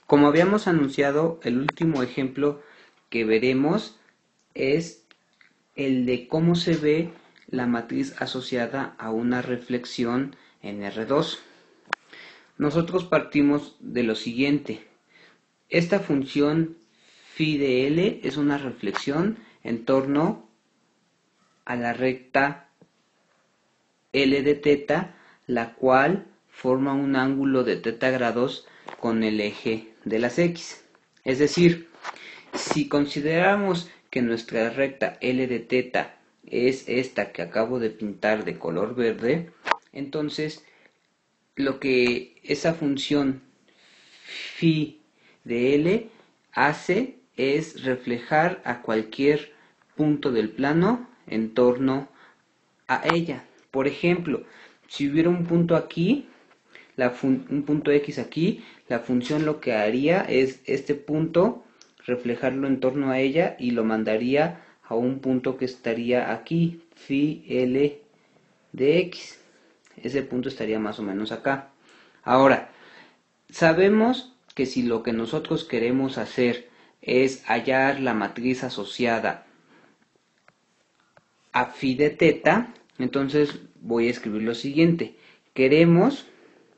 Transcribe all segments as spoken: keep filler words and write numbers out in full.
Como habíamos anunciado, el último ejemplo que veremos es el de cómo se ve la matriz asociada a una reflexión en R dos. Nosotros partimos de lo siguiente. Esta función phi de L es una reflexión en torno a la recta L de teta, la cual forma un ángulo de teta grados con el eje de las X. Es decir, si consideramos que nuestra recta L de teta es esta que acabo de pintar de color verde, entonces lo que esa función phi de L hace es reflejar a cualquier punto del plano en torno a ella. Por ejemplo, si hubiera un punto aquí, la un punto X aquí, la función lo que haría es este punto reflejarlo en torno a ella y lo mandaría a un punto que estaría aquí, phi L de X. Ese punto estaría más o menos acá. Ahora, sabemos que si lo que nosotros queremos hacer es hallar la matriz asociada a phi de teta, entonces voy a escribir lo siguiente. Queremos,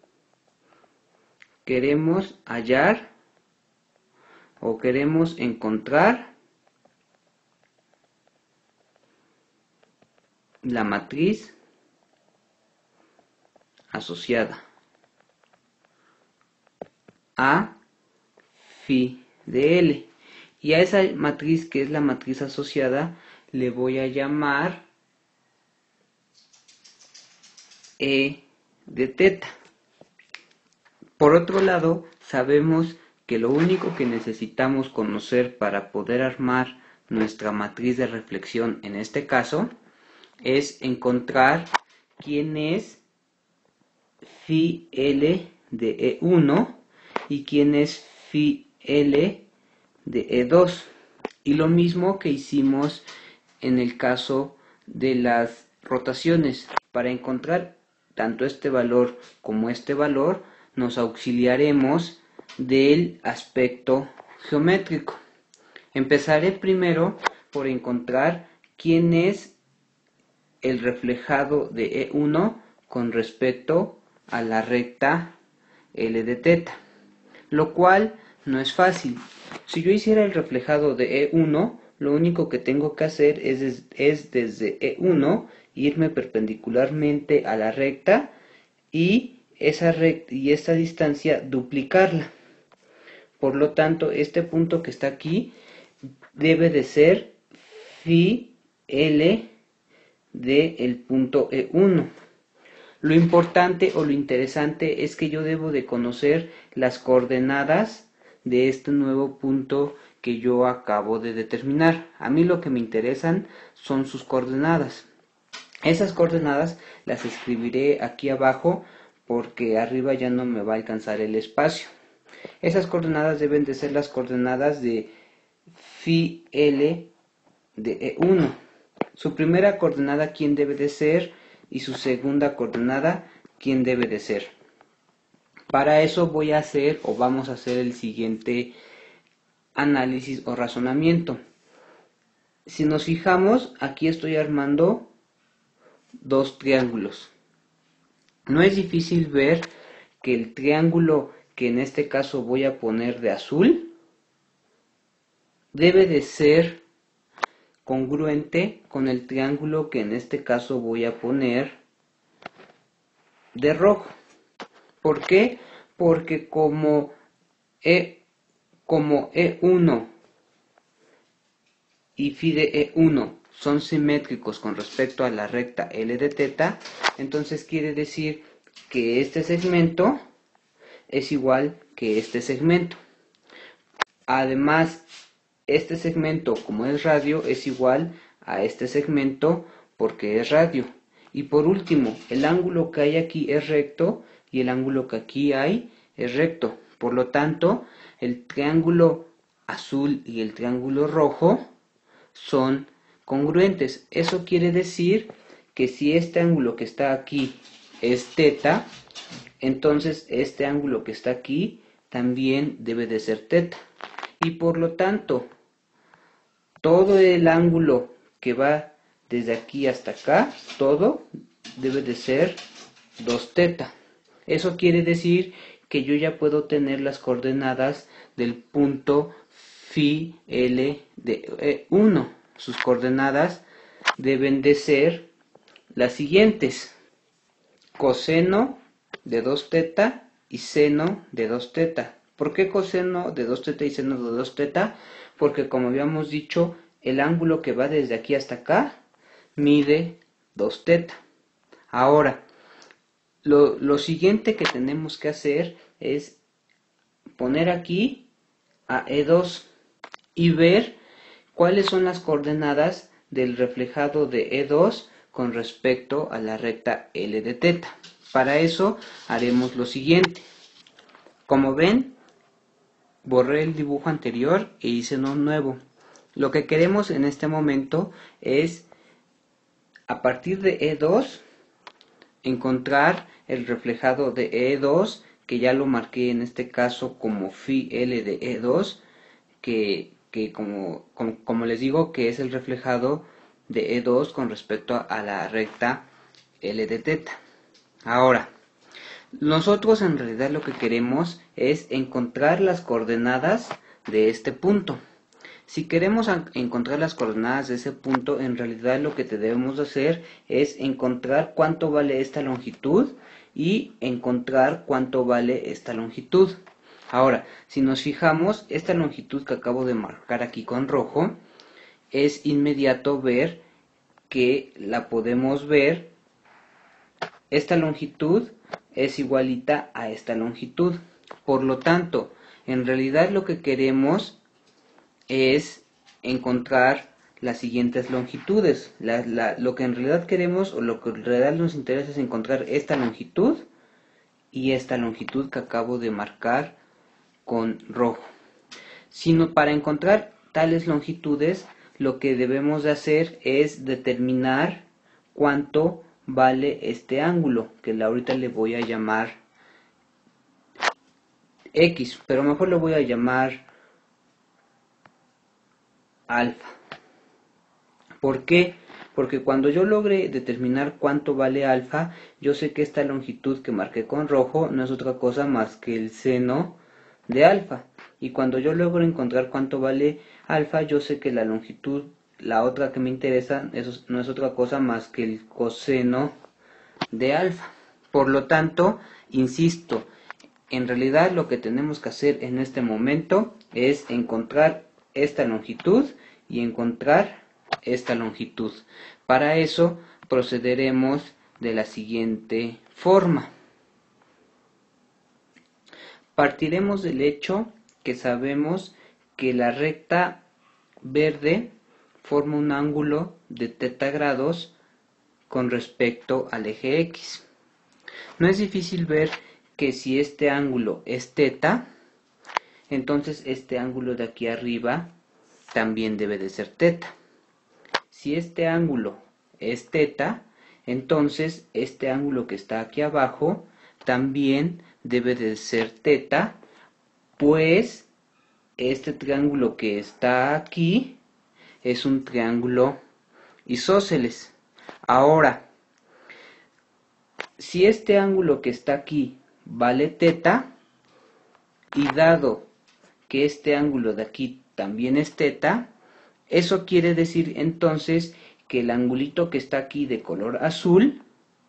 queremos hallar o queremos encontrar la matriz asociada a phi de L. Y a esa matriz, que es la matriz asociada, le voy a llamar E de teta. Por otro lado, sabemos que lo único que necesitamos conocer para poder armar nuestra matriz de reflexión en este caso es encontrar quién es phi L de E uno y quién es phi L de E dos. Y lo mismo que hicimos en el caso de las rotaciones. Para encontrar tanto este valor como este valor, nos auxiliaremos del aspecto geométrico. Empezaré primero por encontrar quién es el reflejado de E uno con respecto a la recta L de teta, lo cual no es fácil. Si yo hiciera el reflejado de E uno, lo único que tengo que hacer es, es, es desde E uno irme perpendicularmente a la recta y esa recta y esta distancia duplicarla. Por lo tanto, este punto que está aquí debe de ser phi L de el punto E uno. Lo importante o lo interesante es que yo debo de conocer las coordenadas de este nuevo punto que yo acabo de determinar. A mí lo que me interesan son sus coordenadas. Esas coordenadas las escribiré aquí abajo porque arriba ya no me va a alcanzar el espacio. Esas coordenadas deben de ser las coordenadas de phi L de E uno. Su primera coordenada, ¿quién debe de ser? Y su segunda coordenada, ¿quién debe de ser? Para eso voy a hacer o vamos a hacer el siguiente análisis o razonamiento. Si nos fijamos, aquí estoy armando dos triángulos. No es difícil ver que el triángulo que en este caso voy a poner de azul debe de ser congruente con el triángulo que en este caso voy a poner de rojo. ¿Por qué? Porque como E, como E uno y phi de E uno son simétricos con respecto a la recta L de teta, entonces quiere decir que este segmento es igual que este segmento. Además, este segmento, como es radio, es igual a este segmento porque es radio. Y por último, el ángulo que hay aquí es recto y el ángulo que aquí hay es recto. Por lo tanto, el triángulo azul y el triángulo rojo son congruentes. Eso quiere decir que si este ángulo que está aquí es teta, entonces este ángulo que está aquí también debe de ser teta. Y por lo tanto, todo el ángulo que va desde aquí hasta acá, todo debe de ser dos teta. Eso quiere decir que yo ya puedo tener las coordenadas del punto phi L de uno. Sus coordenadas deben de ser las siguientes: coseno de dos teta y seno de dos teta. ¿Por qué coseno de dos teta y seno de dos teta? Porque, como habíamos dicho, el ángulo que va desde aquí hasta acá mide dos teta. Ahora, lo, lo siguiente que tenemos que hacer es poner aquí a E dos y ver cuáles son las coordenadas del reflejado de E dos con respecto a la recta L de teta. Para eso haremos lo siguiente. Como ven, borré el dibujo anterior e hice uno nuevo. Lo que queremos en este momento es, a partir de E dos, encontrar el reflejado de E dos, que ya lo marqué en este caso como phi L de E dos, que, que como, como, como les digo, que es el reflejado de E dos con respecto a la recta L de teta. Ahora, nosotros en realidad lo que queremos es encontrar las coordenadas de este punto. Si queremos encontrar las coordenadas de ese punto, en realidad lo que debemos hacer es encontrar cuánto vale esta longitud y encontrar cuánto vale esta longitud. Ahora, si nos fijamos, esta longitud que acabo de marcar aquí con rojo, es inmediato ver que la podemos ver. Esta longitud es igualita a esta longitud. Por lo tanto, en realidad lo que queremos es encontrar las siguientes longitudes. La, la, lo que en realidad queremos, o lo que en realidad nos interesa, es encontrar esta longitud y esta longitud que acabo de marcar con rojo. Sino para encontrar tales longitudes, lo que debemos de hacer es determinar cuánto vale este ángulo, que ahorita le voy a llamar X, pero mejor le voy a llamar alfa. ¿Por qué? Porque cuando yo logre determinar cuánto vale alfa, yo sé que esta longitud que marqué con rojo no es otra cosa más que el seno de alfa. Y cuando yo logro encontrar cuánto vale alfa, yo sé que la longitud, la otra que me interesa, eso no es otra cosa más que el coseno de alfa. Por lo tanto, insisto, en realidad lo que tenemos que hacer en este momento es encontrar esta longitud y encontrar esta longitud. Para eso procederemos de la siguiente forma. Partiremos del hecho que sabemos que la recta verde forma un ángulo de teta grados con respecto al eje X. No es difícil ver que si este ángulo es teta, entonces este ángulo de aquí arriba también debe de ser teta. Si este ángulo es teta, entonces este ángulo que está aquí abajo también debe de ser teta, pues este triángulo que está aquí es un triángulo isósceles. Ahora, si este ángulo que está aquí vale teta, y dado que este ángulo de aquí también es teta, eso quiere decir entonces que el angulito que está aquí de color azul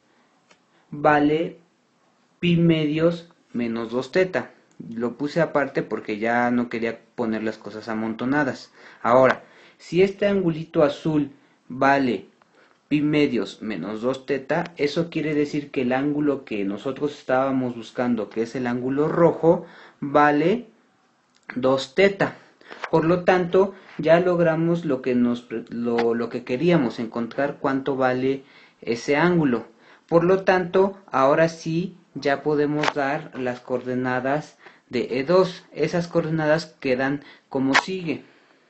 vale pi medios menos dos teta. Lo puse aparte porque ya no quería poner las cosas amontonadas. Ahora, si este angulito azul vale pi medios menos dos teta, eso quiere decir que el ángulo que nosotros estábamos buscando, que es el ángulo rojo, vale dos teta. Por lo tanto, ya logramos lo que, nos, lo, lo que queríamos, encontrar cuánto vale ese ángulo. Por lo tanto, ahora sí ya podemos dar las coordenadas de E dos. Esas coordenadas quedan como sigue.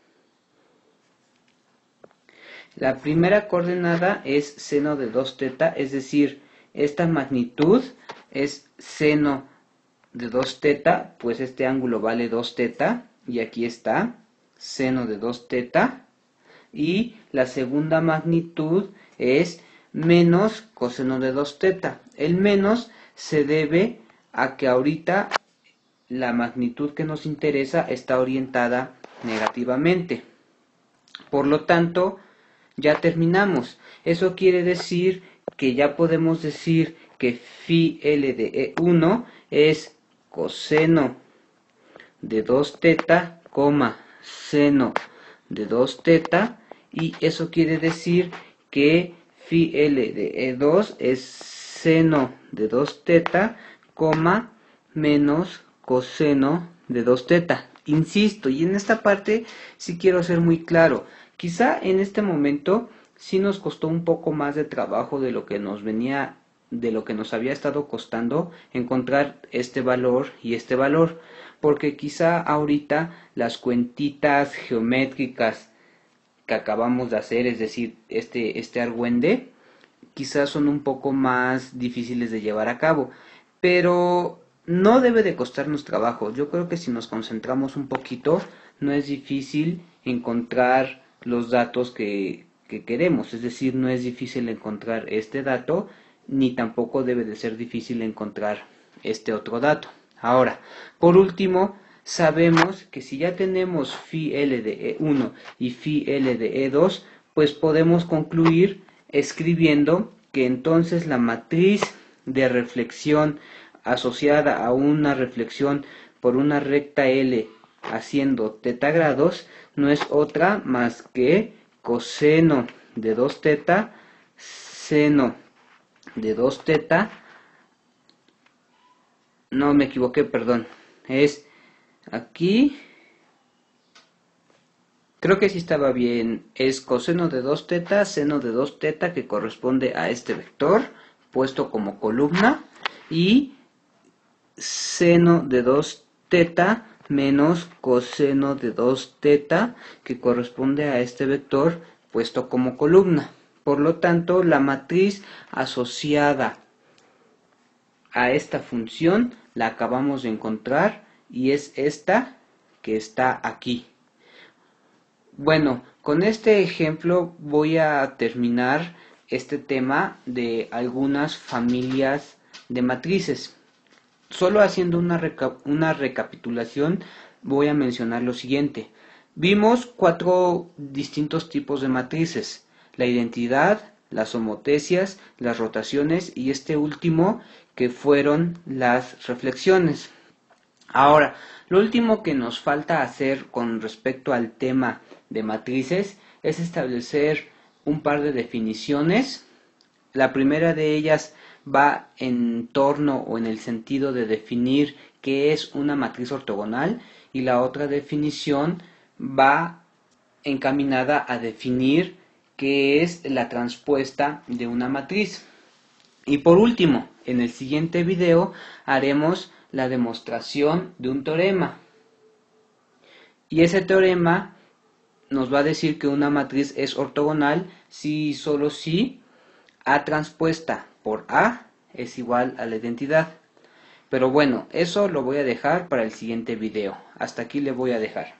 La primera coordenada es seno de dos teta, es decir, esta magnitud es seno de dos teta, pues este ángulo vale dos teta, y aquí está, seno de dos teta, y la segunda magnitud es menos coseno de dos teta. El menos se debe a que ahorita la magnitud que nos interesa está orientada negativamente. Por lo tanto, ya terminamos. Eso quiere decir que ya podemos decir que phi L de E uno es coseno de dos teta, coma, seno de dos teta, y eso quiere decir que phi L de E dos es seno de dos teta, coma, menos coseno de dos teta. Insisto, y en esta parte sí quiero ser muy claro. Quizá en este momento sí nos costó un poco más de trabajo de lo que nos venía, de lo que nos había estado costando encontrar este valor y este valor, porque quizá ahorita las cuentitas geométricas que acabamos de hacer, es decir, este, este argüende, quizás son un poco más difíciles de llevar a cabo, pero no debe de costarnos trabajo. Yo creo que si nos concentramos un poquito, no es difícil encontrar los datos que, que queremos, es decir, no es difícil encontrar este dato, ni tampoco debe de ser difícil encontrar este otro dato. Ahora, por último, sabemos que si ya tenemos phi L de E uno y phi L de E dos, pues podemos concluir escribiendo que entonces la matriz de reflexión asociada a una reflexión por una recta L haciendo teta grados no es otra más que coseno de dos teta, seno de dos teta, no me equivoqué, perdón, es aquí, creo que sí estaba bien, es coseno de dos teta, seno de dos teta, que corresponde a este vector puesto como columna, y seno de dos teta menos coseno de dos teta, que corresponde a este vector puesto como columna. Por lo tanto, la matriz asociada a esta función la acabamos de encontrar y es esta que está aquí. Bueno, con este ejemplo voy a terminar este tema de algunas familias de matrices. Solo haciendo una, reca una recapitulación voy a mencionar lo siguiente. Vimos cuatro distintos tipos de matrices: la identidad, las homotecias, las rotaciones y este último que fueron las reflexiones. Ahora, lo último que nos falta hacer con respecto al tema de matrices es establecer un par de definiciones. La primera de ellas va en torno o en el sentido de definir qué es una matriz ortogonal, y la otra definición va encaminada a definir qué es la transpuesta de una matriz. Y por último, en el siguiente video haremos la demostración de un teorema. Y ese teorema nos va a decir que una matriz es ortogonal si y solo si A transpuesta por A es igual a la identidad. Pero bueno, eso lo voy a dejar para el siguiente video. Hasta aquí le voy a dejar.